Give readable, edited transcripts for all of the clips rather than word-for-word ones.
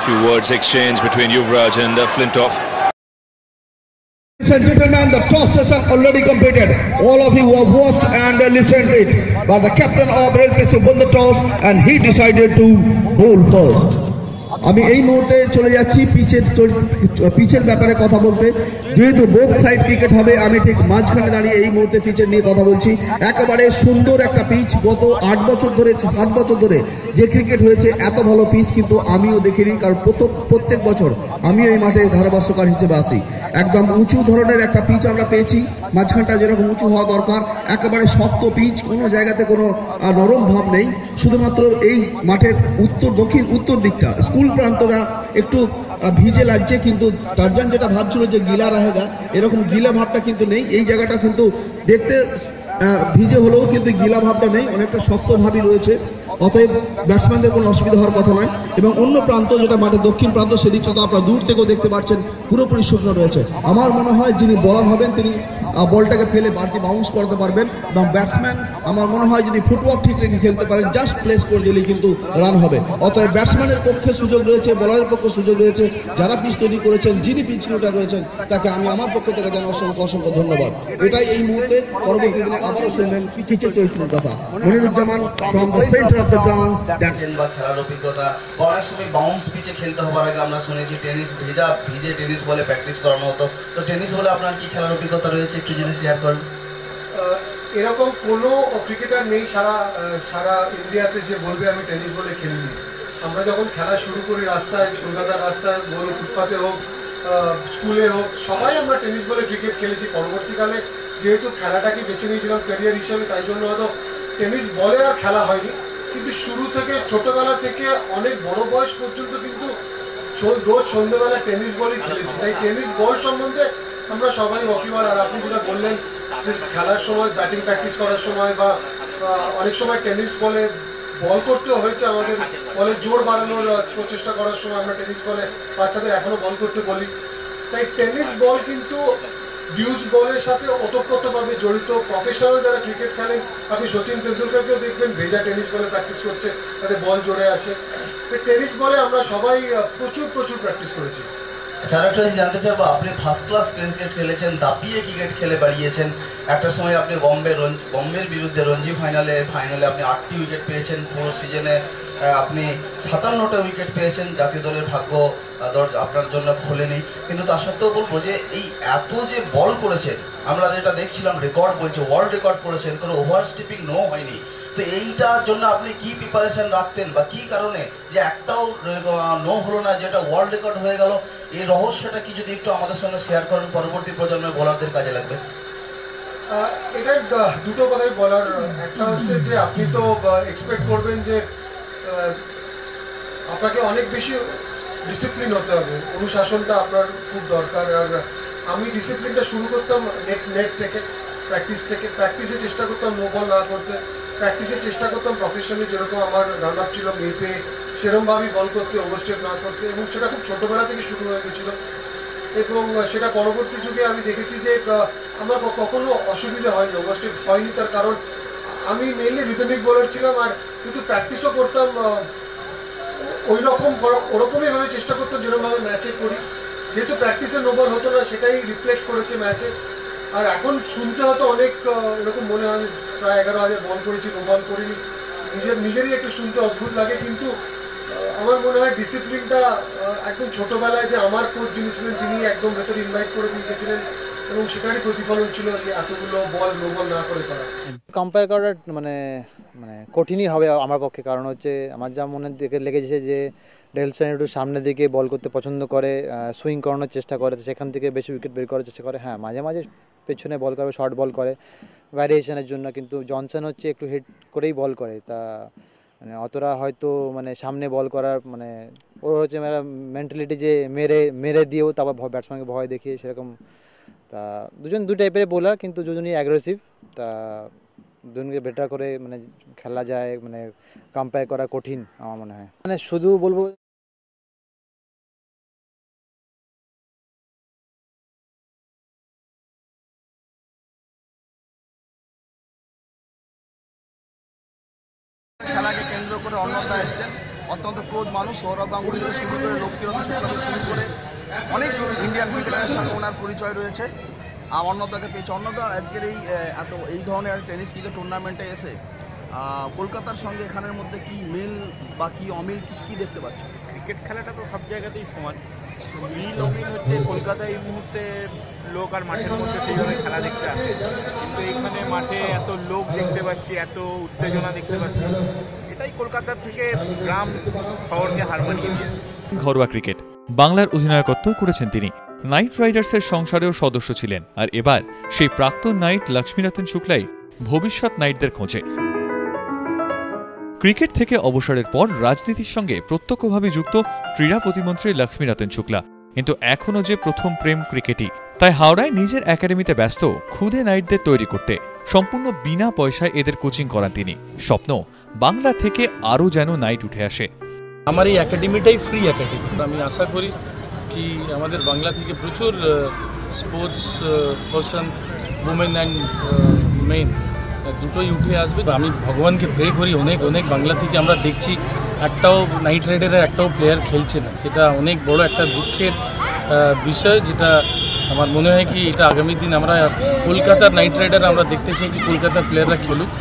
few words exchanged between Yuvraj and Flintoff. Ladies and gentlemen, the toss session already completed. All of you have watched and listened to it. But the captain of Real Pesci won the toss and he decided to bowl first. আমি এই মুহূর্তে চলে যাচ্ছি পিচের ব্যাপারে কথা বলতে। যেহেতু বোথ সাইড ক্রিকেট হবে, আমি ঠিক মাঝখানে দাঁড়িয়ে এই মুহূর্তে পিচের নিয়ে কথা বলছি। একেবারে সুন্দর একটা পিচ। গত 8 বছর ধরে 7 বছর ধরে যে ক্রিকেট হয়েছে এত ভালো পিচ কিন্তু আমিও দেখিনি, কারণ প্রত্যেক বছর আমিও এই মাঠে ধারাভাষ্যকার হিসেবে আসি। একদম উঁচু ধরনের একটা পিচ আমরা পেয়েছি, মাঝখানটা যেরকম উঁচু হওয়া দরকার, একেবারে শক্ত পিচ, কোনো জায়গাতে কোনো নরম ভাব নেই। শুধুমাত্র এই মাঠের উত্তর দিকটা স্কুল প্রান্তরা একটু ভিজে লাগছে, কিন্তু টারজান যেটা ভাবছিল যে গিলা रहेगा, এরকম গিলা ভাবটা কিন্তু নেই। এই জায়গাটা কিন্তু দেখতে ভিজে হলেও কিন্তু গিলা ভাবটা নেই, অনেকটা শক্ত ভাবই রয়েছে। অতএব ব্যাটসম্যানদের কোনো অসুবিধা হওয়ার কথা নয়। এবং অন্য প্রান্ত যেটা মাঠের দক্ষিণ প্রান্ত, সেদিকটা তো আপনারা দূর থেকেও দেখতে পাচ্ছেন পুরোপুরি শুকনো রয়েছে। আমার মনে হয় যিনি বলার হবেন তিনি বলটাকে ফেলে বাড়তি বাউন্স করতে পারবেন, এবং ব্যাটসম্যান আমার মনে হয় যদি ফুটওয়ার্ক ঠিক রেখে খেলতে পারেন, জাস্ট প্লেস করে দিলেই কিন্তু রান হবে। অতএব ব্যাটসম্যানের পক্ষে সুযোগ রয়েছে, বলারের পক্ষে সুযোগ রয়েছে। যারা পিচ তৈরি করেছেন, যিনি পিচ ক্রিয়েটার রয়েছেন, তাকে আমি আমার পক্ষ থেকে জানাই অসংখ্য ধন্যবাদ। এটাই এই মুহূর্তে। পরবর্তী দিনে আবারও শুনবেন পিচের চরিত্রের কথা। Moniruzzaman from the centre of the ground. বা খেলার অভিজ্ঞতা, অনেক সময় বাউন্স পিচে খেলতে হবার আগে আমরা শুনেছি টেনিস ভিজে টেনিস বলে প্র্যাকটিস করানো হতো। তো টেনিস বলে আপনার কি খেলার অভিজ্ঞতা রয়েছে, একটু যদি শেয়ার করেন। এরকম কোনো ক্রিকেটার নেই সারা ইন্ডিয়াতে যে বলবে আমি টেনিস বলে খেলিনি। আমরা যখন খেলা শুরু করি রাস্তায়, কলকাতার রাস্তায় বলো, ফুটপাতে হোক, স্কুলে হোক, সবাই আমরা টেনিস বলে ক্রিকেট খেলেছি। পরবর্তীকালে যেহেতু খেলাটাকে বেছে নিয়েছিলাম ক্যারিয়ার হিসেবে, তাই জন্য হয়তো টেনিস বলে আর খেলা হয়নি। কিন্তু শুরু থেকে ছোটবেলা থেকে অনেক বড় বয়স পর্যন্ত কিন্তু রোজ সন্ধ্যেবেলা টেনিস বলই খেলেছি। তাই টেনিস বল সম্বন্ধে আমরা সবাই ওয়াকিবহাল। আর আপনি যেটা বললেন যে খেলার সময়, ব্যাটিং প্র্যাকটিস করার সময় বা অনেক সময় টেনিস বলে বল করতেও হয়েছে আমাদের, বলে জোর বাড়ানোর প্রচেষ্টা করার সময় আমরা টেনিস বলে বাচ্চাদের এখনো বল করতে বলি। তাই টেনিস বল কিন্তু ডিউস বলের সাথে ওতপ্রোতভাবে জড়িত। প্রফেশনাল যারা ক্রিকেট খেলেন, আপনি সচিন তেন্ডুলকরকেও দেখবেন ভেজা টেনিস বলে প্র্যাকটিস করছে, তাতে বল জোরে আসে। টেনিস বলে আমরা সবাই প্রচুর প্র্যাকটিস করেছি। আচ্ছা, আরেকটা জানতে চাইবো, আপনি ফার্স্ট ক্লাস ক্রিকেট খেলেছেন, দাপিয়ে ক্রিকেট খেলে বাড়িয়েছেন। একটা সময় আপনি বম্বের বিরুদ্ধে রঞ্জি ফাইনালে আপনি 8টি উইকেট পেয়েছেন। পুরো সিজনে আপনি 57টা উইকেট পেয়েছেন। জাতীয় দলের ভাগ্য আপনার জন্য খোলেনি, কিন্তু তা সত্ত্বেও বলবো যে এই এত যে বল করেছেন, আমরা যেটা দেখছিলাম রেকর্ড বলছে, ওয়ার্ল্ড রেকর্ড করেছেন, কোনো ওভার স্টিপিং নো হয়নি। তো এইটার জন্য আপনি কি প্রিপারেশন রাখতেন, বা কি কারণে যে একটাও নো হলো না, যেটা ওয়ার্ল্ড রেকর্ড হয়ে গেল? এই রহস্যটা কি যদি একটু আমাদের সঙ্গে শেয়ার করেন, পরবর্তী প্রজন্মের বোলারদের কাজে লাগবে। এটার দুটো কথাই বলার। একটা হচ্ছে যে আপনি তো এক্সপেক্ট করবেন যে আপনাকে অনেক বেশি ডিসিপ্লিন হতে হবে, অনুশাসনটা আপনার খুব দরকার। আর আমি ডিসিপ্লিনটা শুরু করতাম নেট থেকে, প্র্যাকটিসে চেষ্টা করতাম নো বল না করতে, প্র্যাকটিসে চেষ্টা করতাম প্রফেশনালি যেরকম আমার রান আপ ছিল মেপে সেরকমভাবেই বল করতে, ওভারস্টেপ না করতে, এবং সেটা খুব ছোটোবেলা থেকে শুরু হয়ে গেছিল। এবং সেটা পরবর্তী যুগে আমি দেখেছি যে আমার কখনো অসুবিধা হয়নি, ওভারস্টেপ হয়নি। তার কারণ আমি মেইনলি রিদমিক বোলার ছিলাম, আর কিন্তু প্র্যাকটিসও করতাম ওরকমই ভাবে চেষ্টা করতাম যেরকমভাবে ম্যাচে করি। যেহেতু প্র্যাকটিসে নো বল হতো না, সেটাই রিফ্লেক্ট করেছে ম্যাচে। আর এখন শুনতে হয়তো অনেক এরকম মনে হয় প্রায় 11,000 বল করেছি, নো বল করিনি, নিজেরই একটু শুনতে অদ্ভুত লাগে। কিন্তু আমার মনে হয় ডিসিপ্লিনটা একদম ছোটবেলায় যে আমার কোচ যিনি ছিলেন তিনি একদম ভেতরে ইনভাইট করে দিয়ে গেছিলেন, এবং সেটারই প্রতিফলন ছিল যে এতগুলো বল নো বল না করে করা। কম্পেয়ার করাটা মানে কঠিনই হবে আমার পক্ষে, কারণ হচ্ছে আমার যা মনে দেখে লেগেছে যে ডেলসন একটু সামনের দিকে বল করতে পছন্দ করে, সুইং করানোর চেষ্টা করে, সেখান থেকে বেশি উইকেট বের করার চেষ্টা করে। হ্যাঁ, মাঝে মাঝে পেছনে বল করে, শর্ট বল করে ভ্যারিয়েশনের জন্য, কিন্তু জনসন হচ্ছে একটু হিট করেই বল করে। তা মানে অতটা হয়তো সামনে বল করার ওর হচ্ছে মেন্টালিটি যে মেরে দিয়েও তারপর ব্যাটসম্যানকে ভয় দেখিয়ে সেরকম। তা দু টাইপের বোলার, কিন্তু দুজনই অ্যাগ্রেসিভ। তা দুজনকে বেটার করে খেলা যায়, কম্পেয়ার করা কঠিন আমার মনে হয়। শুধু বলবো খেলাকে কেন্দ্র করে অন্যতা এসছেন। অত্যন্ত ক্লোজ মানুষ। সৌরভ গাঙ্গুলি থেকে শুরু করে লক্ষ্মীরতন শুক্লা থেকে শুরু করে অনেক ইন্ডিয়ান ক্রিকেটারের সঙ্গে ওনার পরিচয় রয়েছে। অন্যতাকে পেয়েছে। অন্যতা আজকের এই ধরনের টেনিস ক্রিকেট টুর্নামেন্টে এসে কলকাতার সঙ্গে এখানের মধ্যে কি মিল বা কি অমিল কি দেখতে পাচ্ছ? ক্রিকেট খেলাটা তো সব জায়গাতেই সমান। মিল অমিল হচ্ছে কলকাতায় এই মুহূর্তে লোক আর মাঠের মধ্যে সেইভাবে খেলা দেখতে আসে, কিন্তু এইখানে মাঠে এত লোক দেখতে পাচ্ছি, এত উত্তেজনা দেখতে পাচ্ছি, এটাই কলকাতার থেকে গ্রাম শহরকে হার মানিয়েছে। ঘরোয়া ক্রিকেট বাংলার অধিনায়কত্ব করেছেন তিনি। নাইট রাইডার্সের সংসারেও সদস্য ছিলেন, আর এবার সেই প্রাক্তন নাইট লক্ষ্মীনাথন শুক্লাই ভবিষ্যৎ নাইটদের খোঁজে। ক্রিকেট থেকে অবসরের পর রাজনীতির সঙ্গে প্রত্যক্ষভাবে যুক্ত ক্রীড়া প্রতিমন্ত্রী লক্ষ্মীনাথন শুক্লা, কিন্তু এখনও যে প্রথম প্রেম ক্রিকেটই। তাই হাওড়ায় নিজের একাডেমিতে ব্যস্ত খুদে নাইটদের তৈরি করতে। সম্পূর্ণ বিনা পয়সায় এদের কোচিং করান তিনি। স্বপ্ন বাংলা থেকে আরও যেন নাইট উঠে আসে। আমার এই একাডেমিটাই ফ্রি একাডেমি। আমি আশা করি কি আমাদের বাংলা থেকে প্রচুর sports person, women and men দুটোই উঠে আসবে। আমি ভগবানকে প্রে করি অনেক অনেক বাংলা থেকে আমরা দেখছি একটাও নাইট রাইডারের একটাও প্লেয়ার খেলছে না। সেটা অনেক বড় একটা দুঃখের বিষয়, যেটা আমার মনে হয় কি এটা আগামী দিন আমরা কলকাতার নাইট রাইডার আমরা দেখতে চাই কি কলকাতার প্লেয়াররা খেলুক।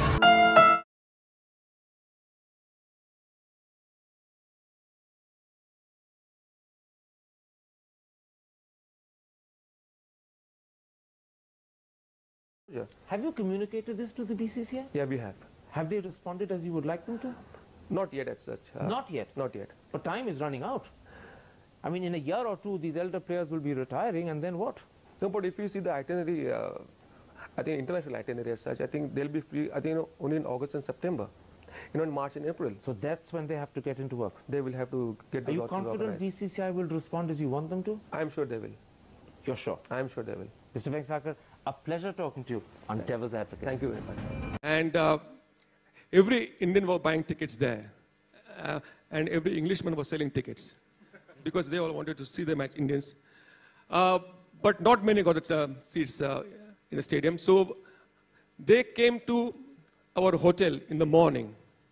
Have you communicated this to the BCCI? Yeah, we have. Have they responded as you would like them to? Not yet as such. Not yet? Not yet. But time is running out. I mean, in a year or two, these elder players will be retiring, and then what? No, but if you see the itinerary, I think international itinerary as such, I think they'll be free, I think, only in August and September. In March and April. So that's when they have to get into work? They will have to get the Are you work confident organized. BCCI will respond as you want them to? I'm sure they will. You're sure? I'm sure they will. Mr. Venksagar, a pleasure talking to you on Devil's Advocate. Thank you very much. And every Indian was buying tickets there. And every Englishman was selling tickets. Because they all wanted to see the match, Indians. But not many got seats in the stadium. So they came to our hotel in the morning.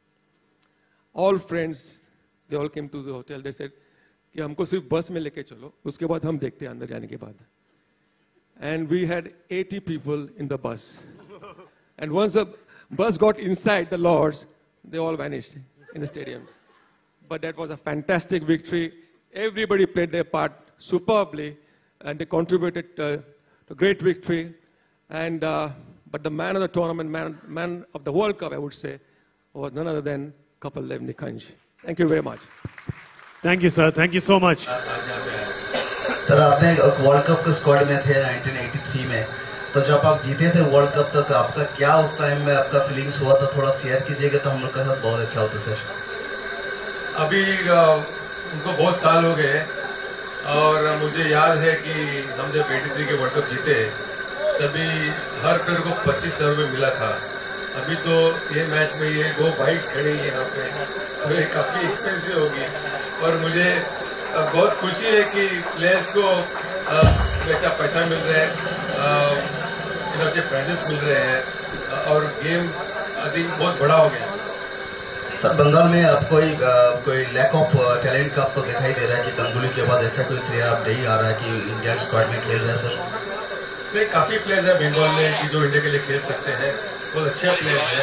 All friends, they all came to the hotel. They said, कि हमको सिर्फ बस में लेके चलो, उसके बाद हम देखते हैं अंदर जाने के बाद. And we had 80 people in the bus. And once the bus got inside the Lords, they all vanished in the stadiums. But that was a fantastic victory. Everybody played their part superbly, and they contributed to great victory. And but the man of the tournament, man of the World Cup, I would say, was none other than Kapil Nikunj. Thank you very much. Thank you, sir. Thank you so much. Sir, आपने world cup के squad में थे 1983 में, तो जब आप जीते थे वर्ल्ड कप तक आपका क्या उस टाइम में आपका फीलिंग्स हुआ था, थोड़ा शेयर कीजिएगा तो हम लोग के साथ बहुत अच्छा होता सर। अभी उनको बहुत साल हो गए और मुझे याद है कि हम जब 83 के वर्ल्ड कप जीते तभी हर प्लेयर को 25,000 रुपये मिला था। अभी तो ये मैच में ये 2 बाइक्स खड़ी है यहाँ पे, तो ये काफी एक्सपेंसिव होगी। और मुझे बहुत खुशी है कि प्लेयर्स को अच्छा पैसा मिल रहा है, अच्छे प्राइजेस मिल रहे हैं और गेम आई थिंक बहुत बड़ा हो गया। सर, बंगाल में आपको कोई लैक ऑफ टैलेंट का आपको दिखाई दे रहा है कि गंगुली के बाद ऐसा कोई प्लेयर आप नहीं आ रहा है कि इंडियन स्क्वाड में खेल रहे हैं सर? नहीं, काफी प्लेयर्स हैं बंगाल में कि जो इंडिया के लिए खेल सकते हैं, बहुत अच्छे प्लेयर्स हैं।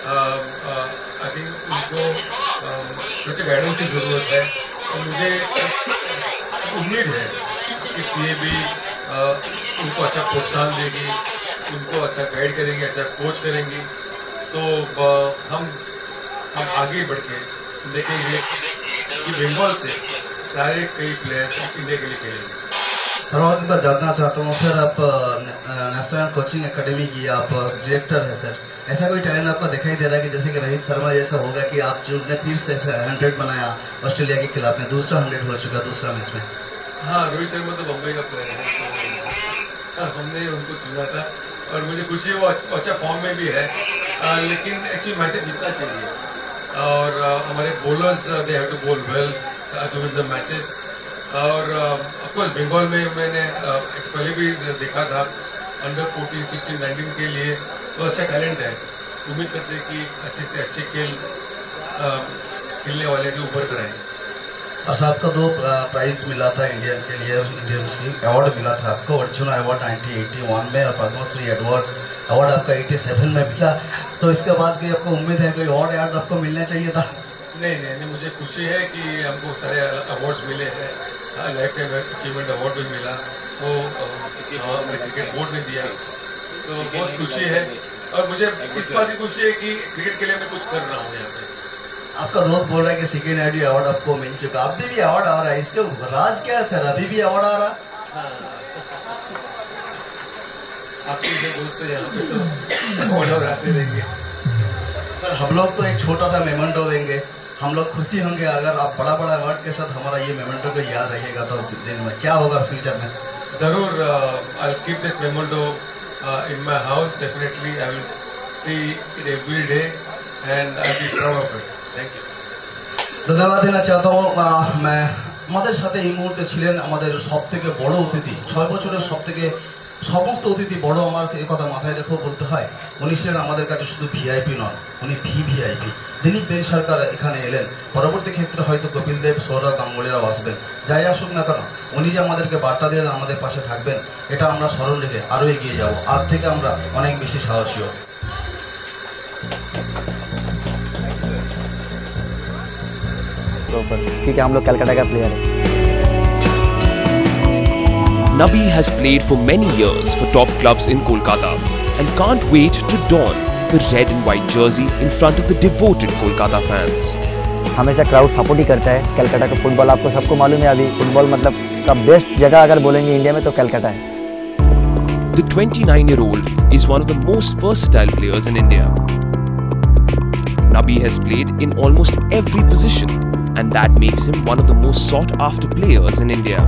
आई थिंक उनको कुछ गाइडेंस की जरूरत है और मुझे उम्मीद है कि CAB उनको अच्छा प्रोत्साहन देगी, उनको अच्छा गाइड करेंगे, अच्छा कोच करेंगे, तो हम आगे बढ़ के देखेंगे कि बंगाल से सारे कई प्लेयर्स इंडिया के लिए खेलेंगे। सर, और मैं जानना चाहता हूँ सर, आप नेशनल कोचिंग एकेडमी की आप डायरेक्टर हैं सर, ऐसा कोई टैलेंट आपको दिखाई दे रहा है कि जैसे कि रोहित शर्मा जैसा होगा कि आप जो फिर से 100 बनाया ऑस्ट्रेलिया के खिलाफ में, दूसरा 100 हो चुका दूसरा मैच में? हाँ, रोहित शर्मा तो बम्बई का प्लेयर है, तो हमने उनको चुना था और मुझे खुशी है वो अच्छा फॉर्म में भी है, लेकिन एक्चुअली मैचेस जीतना चाहिए और हमारे bowlers they have to bowl well to win the matches. और ऑफकोर्स बंगाल में मैंने पहले भी देखा था अंडर 14, 16, 19 के लिए तो अच्छा टैलेंट है। उम्मीद करते हैं कि अच्छे से अच्छे खेल खेलने वाले के ऊपर कराएंगे। अच्छा, आपका 2 प्राइज मिला था इंडियन के लिए, इंडियन टीम अवार्ड मिला था आपको, अर्जुन अवार्ड 1981 में और पद्मश्री अवार्ड आपका 87 में मिला। तो इसके बाद भी आपको उम्मीद है कोई और अवार्ड आपको मिलना चाहिए था? नहीं, मुझे खुशी है कि हमको सारे अवार्ड्स मिले हैं। लाइफ टाइम अचीवमेंट अवार्ड भी मिला, वो हमारे क्रिकेट बोर्ड ने दिया, तो बहुत खुशी है। और मुझे इस बात की खुशी है कि क्रिकेट के लिए मैं कुछ कर रहा हूँ यहाँ पे। आपका दोस्त बोल रहा है कि सीके नायडू अवार्ड आपको मिल चुका, अभी भी अवार्ड आ रहा है, इसके राज क्या है सर? अभी भी अवार्ड आ रहा? आपके जो दोस्त है यहाँ पे तो अवार्ड आते रहेंगे। सर हम लोग तो एक छोटा सा मेमेंटो देंगे, हम लोग खुशी होंगे अगर आप बड़ा अवार्ड के साथ हमारा ये मेमेंटो को याद रखिएगा। तो दिन में क्या होगा फ्यूचर में? जरूर, I will keep this memento in my house, definitely I will see it every day and I will be proud of it. Thank you. धन्यवाद देना चाहता हूँ। मैं আমাদের সাথে এই মুহূর্তে ছিলেন আমাদের সবথেকে বড় অতিথি, 6 বছরের সবথেকে সমস্ত অতিথি বড়, আমার এই কথা মাথায় রেখেও বলতে হয়। উনি ছিলেন আমাদের কাছে শুধু ভিআইপি নন, উনি ভিভিআইপি। দিলীপ বেন সরকার এখানে এলেন, পরবর্তী ক্ষেত্রে হয়তো কপিল দেব, সৌরভ গাঙ্গুলিরাও আসবেন। যাই আসুক না কেন, উনি যে আমাদেরকে বার্তা দিয়ে আমাদের পাশে থাকবেন, এটা আমরা স্মরণ রেখে আরো এগিয়ে যাব। আজ থেকে আমরা অনেক বেশি সাহসী হব। क्योंकि हम लोग कलकत्ता का प्लेयर है। Nabi has played for many years for top clubs in Kolkata and can't wait to don the red and white jersey in front of the devoted Kolkata fans. हमेशा क्राउड सपोर्ट ही करता है कलकत्ता का football. आपको सबको मालूम है, अभी फुटबॉल मतलब का बेस्ट जगह अगर बोलेंगे इंडिया में तो कलकत्ता है। The 29-year-old is one of the most versatile players in India. Nabi has played in almost every position, and that makes him one of the most sought-after players in India.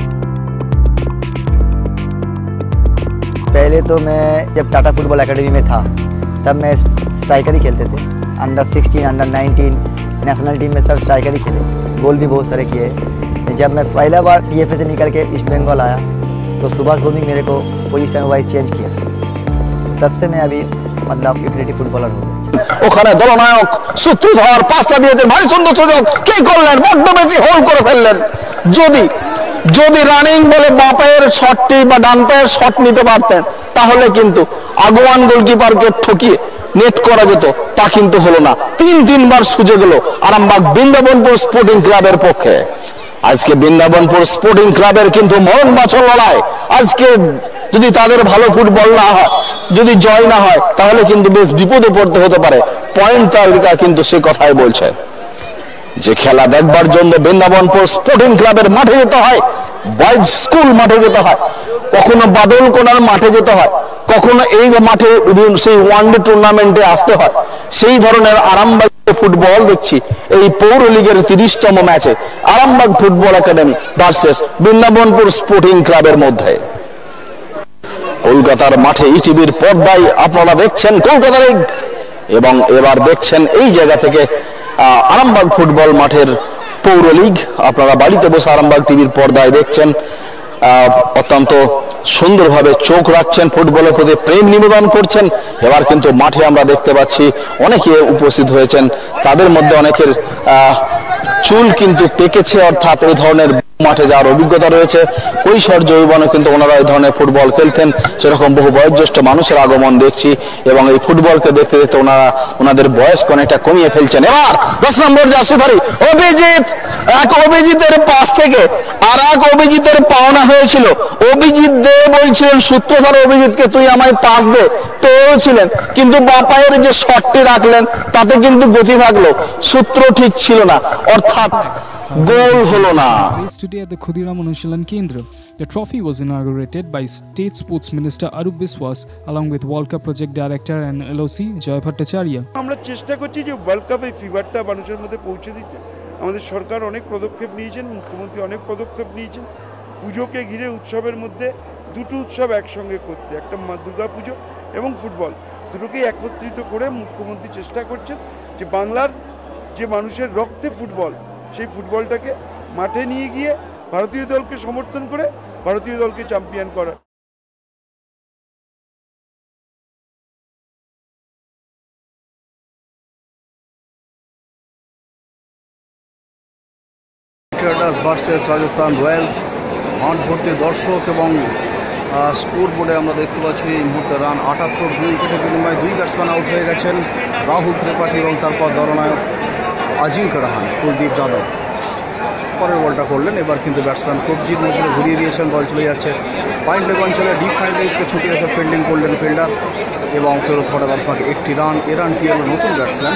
पहले तो मैं जब Tata football academy में था तब मैं striker ही खेलते थे। अंडर 16, अंडर 19 नेशनल टीम में सब स्ट्राइकर ही खेले, गोल भी बहुत सारे किए। जब मैं पहला बार टीएफए से निकल के ईस्ट बंगाल आया तो सुभाष भौमिक मेरे को पोजीशन वाइज चेंज किया, तब से मैं अभी मतलब यूटिलिटी फुटबॉलर हूँ। ওখানে দলনায়ক সূত্রধর পাঁচটা দিয়েছেন, ভারী সুন্দর সুযোগ, কি করলেন, বড্ড বেশি হোল্ড করে ফেললেন। যদি রানিং বলে বাঁ পায়ের শটটি বা ডান পায়ের শট নিতে পারতেন তাহলে কিন্তু আগুয়ান গোলকিপারকে ঠকিয়ে নেট করা যেত, তা কিন্তু হলো না। তিনবার সুযোগ হলো আরামবাগ বৃন্দাবনপুর স্পোর্টিং ক্লাবের পক্ষে। আজকে বৃন্দাবনপুর স্পোর্টিং ক্লাবের কিন্তু মরণ বাঁচন লড়াই। আজকে যদি তাদের ভালো ফুটবল না হয়, যদি জয় না হয়, তাহলে কিন্তু বেশ বিপদে পড়তে হতে পারে। পয়েন্ট তালিকা কিন্তু সে কথাই বলছে যে খেলা দেখবার জন্য বৃন্দাবনপুর স্পোর্টিং ক্লাবের মাঠে যেতে হয়, বয়েজ স্কুল মাঠে যেতে হয়, কখনো বাদলকোনার মাঠে যেতে হয়, কখনো এই মাঠে সেই ওয়ানডে টুর্নামেন্টে আসতে হয়। সেই ধরনের আরামবাগ ফুটবল দেখছি এই পৌর লিগের 30তম ম্যাচে Arambagh football academy versus Brindabanpur sporting ক্লাবের মধ্যে। কলকাতার মাঠে ইটিভির পর্দায় আপনারা দেখছেন কলকাতা লিগ, এবং এবার দেখছেন এই জায়গা থেকে আরামবাগ ফুটবল মাঠের পৌর লিগ। আপনারা বাড়িতে বসে আরামবাগ টিভির পর্দায় দেখছেন, অত্যন্ত সুন্দরভাবে চোখ রাখছেন, ফুটবলের প্রতি প্রেম নিবেদন করছেন। এবার কিন্তু মাঠে আমরা দেখতে পাচ্ছি অনেকে উপস্থিত হয়েছেন, তাদের মধ্যে অনেকের চুল কিন্তু পেকেছে, অর্থাৎ এই ধরনের মাঠে যাওয়ার অভিজ্ঞতা রয়েছে। কৈশোর যৌবনে কিন্তু ওনারা এই ধরনের ফুটবল খেলতেন, সেরকম বহু বয়োজ্যেষ্ঠ মানুষের আগমন দেখছি, এবং এই ফুটবলকে দেখতে দেখতে ওনাদের বয়স অনেকটা কমিয়ে ফেলছেন। এবার 10 নম্বর জার্সিধারী অভিজিৎ, এক অভিজিতের পাশ থেকে আর এক অভিজিতের পাওনা হয়েছিল। অভিজিৎ দে বলছিলেন সূত্রধর অভিজিৎকে, তুই আমায় পাস দে, পেয়েছিলেন, কিন্তু বাঁ পায়ের যে শটটি রাখলেন তাতে কিন্তু গতি থাকলো, সূত্র ঠিক ছিল না, অর্থাৎ গোল হলো না। Today at the Khudiram Anushilan Kendra, the trophy was inaugurated by State Sports Minister Arup Biswas along with World Cup Project Director and LOC Joy Bhattacharya. আমরা চেষ্টা করছি যে ওয়ার্ল্ড কাপ এই ফিভারটা মানুষের মধ্যে পৌঁছে দিতে। আমাদের সরকার অনেক পদক্ষেপ নিয়েছেন, মুখ্যমন্ত্রী অনেক পদক্ষেপ নিয়েছেন পুজোকে ঘিরে উৎসবের মধ্যে দুটো উৎসব একসঙ্গে করতে, একটা দুর্গা পুজো এবং ফুটবল, দুটোকেই একত্রিত করে মুখ্যমন্ত্রী চেষ্টা করছেন যে বাংলার যে মানুষের রক্তে ফুটবল, সেই ফুটবলটাকে মাঠে নিয়ে গিয়ে ভারতীয় দলকে সমর্থন করে ভারতীয় দলকে চ্যাম্পিয়ন করা। Traders versus Rajasthan Royals. মাঠ ভর্তি দর্শক এবং স্কোর বোর্ডে আমরা দেখতে পাচ্ছি এই মুহূর্তে রান 78, 2 উইকেটের বিনিময়ে 2 ব্যাটসম্যান আউট হয়ে গেছেন, রাহুল ত্রিপাঠী এবং তারপর দলনায়ক আজিঙ্ক্য রাহানে, কুলদীপ যাদব পরের বলটা করলেন। এবার কিন্তু ব্যাটসম্যান কবজির মশলে ঘুরিয়ে দিয়েছেন, বল চলে যাচ্ছে ফাইন লেগ অঞ্চলে, ডিপ ফাইন লেগকে ছুটে এসে ফিল্ডিং করলেন ফিল্ডার এবং ফেরত পড়াবার ফাঁকে একটি রান। এ রানটি হল নতুন ব্যাটসম্যান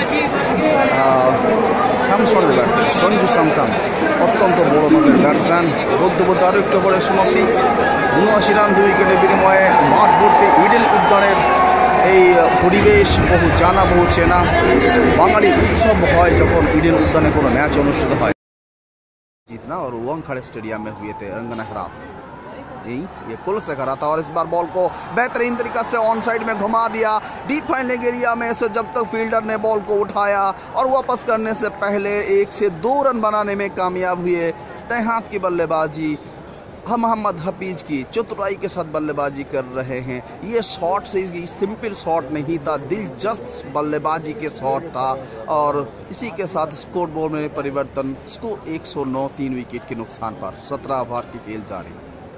স্যামসনের ব্যাট থেকে সঞ্জু স্যামসন, অত্যন্ত বড় মাপের ব্যাটসম্যান। বলতে বলতে আরও একটু পরে সমাপ্তি, 79 রান 2 উইকেটের বিনিময়ে। মাঠ ভর্তি ইডেন উদ্যানের এই পরিবেশ বহু জানা বহু চেনা, বাঙালি উৎসব হয় যখন ইডেন উদ্যানে কোনো ম্যাচ অনুষ্ঠিত হয়। जीतना और वानखेड़े स्टेडियम में हुए थे रंगनहरात, ये कुल से करा था और इस बार बॉल को बेहतरीन तरीका से ऑन साइड में घुमा दिया। डीप फाइन लेग एरिया में से जब तक फील्डर ने बॉल को उठाया और वापस करने से पहले 1 से 2 रन बनाने में कामयाब हुए। दाएं हाथ की बल्लेबाजी मोहम्मद हफीज की चतुराई के साथ बल्लेबाजी कर रहे हैं। ये शॉट से सिंपल शॉट नहीं था, दिलचस्प बल्लेबाजी के शॉट था और इसी के साथ स्कोर बोर्ड में परिवर्तन। स्कोर 109, 3 विकेट के नुकसान पर 17 ओवर की खेल जारी।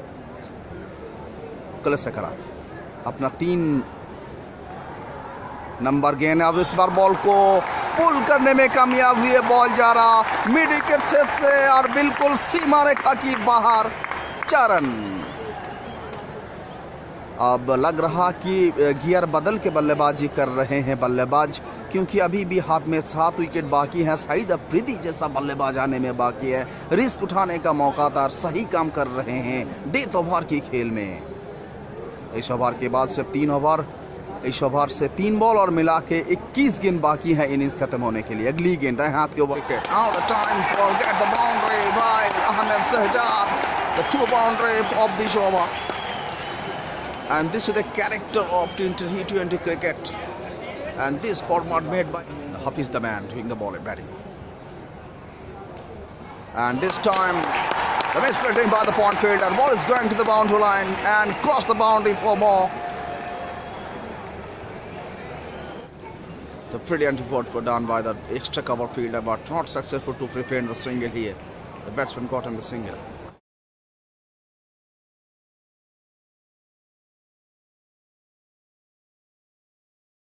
कुलशेखर अपना 3 नंबर गेंद, अब इस बार बॉल को पुल करने में कामयाब हुए। बॉल जा रहा मिड विकेट से और बिल्कुल सीमा रेखा की बाहर, 4 रन। अब लग रहा कि गियर बदल के बल्लेबाजी कर रहे हैं बल्लेबाज, क्योंकि अभी भी हाथ में 7 विकेट बाकी हैं। शाहिद अफरीदी जैसा बल्लेबाज आने में बाकी है, रिस्क उठाने का मौका था, सही काम कर रहे हैं डेथ ओवर की खेल में। इस ओवर के बाद सिर्फ 3 ओवर, इस ओवर से 3 बॉल और मिला के 21 गेंद बाकी है इनिंग्स खत्म होने के लिए। अगली गेंद है हाथ के over wicket, out time for get the boundary by Ahmed Shehzad, the 2 boundary of this over, and this is the character of T20 cricket, and this format made by Hafiz the man doing the ball and batting, and this time the misfielding by the point fielder, ball is going to the boundary line and cross the boundary for more. The brilliant effort were done by the extra cover fielder, but not successful to prevent the single here. The batsman got on the single.